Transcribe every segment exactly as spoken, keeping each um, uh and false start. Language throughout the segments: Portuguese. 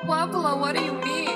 Pablo, what do you mean?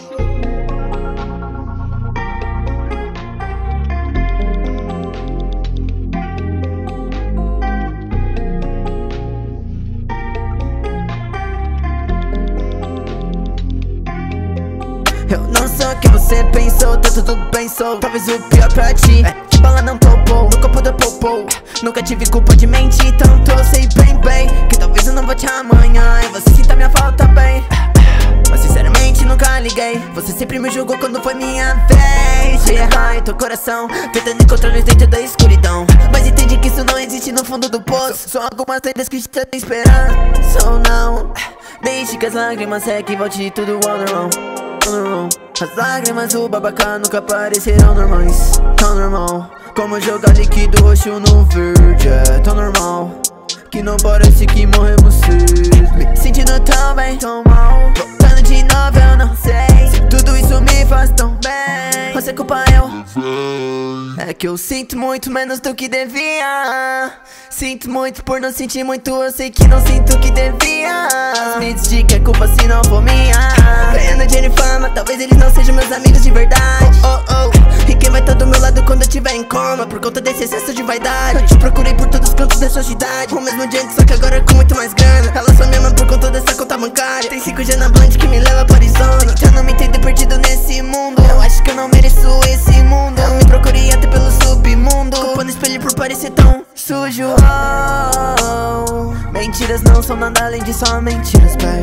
Eu não sou o que você pensou, tá tudo bem, sou talvez o pior pra ti. É que bala não topou, no copo da popou. Nunca tive culpa de mentir tanto, eu sei bem, bem que talvez eu não volte amanhã e você sinta minha falta bem. Mas sinceramente nunca liguei, você sempre me julgou quando foi minha vez de errar em teu coração, tentando encontrar luz dentro da escuridão. Mas entende que isso não existe no fundo do poço, são algumas lendas que te tem esperança ou não. Deixe que as lágrimas sequem e volte tudo ao normal. As lágrimas do babaca nunca parecerão normais. Tão normal como jogar líquido roxo no verde. É tão normal que não parece que morremos cedo. Me sentindo tão bem, tão mal, voltando de novo eu não sei se tudo isso me faz tão bem. Você culpa eu, é que eu sinto muito menos do que devia. Sinto muito por não sentir muito, eu sei que não sinto o que devia. Me diz de que é culpa se não for minha. Ganhando dinheiro e fama, talvez eles não sejam meus amigos de verdade. Oh, oh, oh. E quem vai estar do meu lado quando eu tiver em coma por conta desse excesso de vaidade? Eu te procurei por todos os cantos dessa cidade, o mesmo diante, só que agora com muito mais grana. Ela só me ama por conta dessa conta bancária. Tem cinco G na Band que me leva para Arizona. Já não me entendo perdido nesse mundo, eu acho que eu não mereço esse mundo. Eu me procurei até pelo submundo, culpando o espelho por parecer tão sujo. Oh, mentiras não são nada além de só mentiras, pai.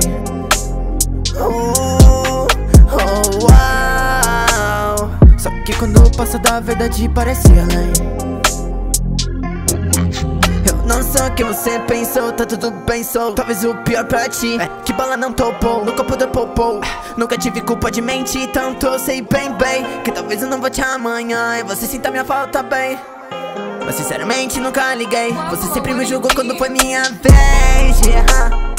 Oh, oh, uau. Só que quando passa da verdade parece além. Eu não sou o que você pensou, tá tudo bem, sou talvez o pior pra ti. É que bala não topou, no copo da popou. Nunca tive culpa de mentir tanto, eu sei bem, bem que talvez eu não volte amanhã e você sinta minha falta bem. Mas sinceramente nunca liguei, você sempre me julgou quando foi minha vez de errar.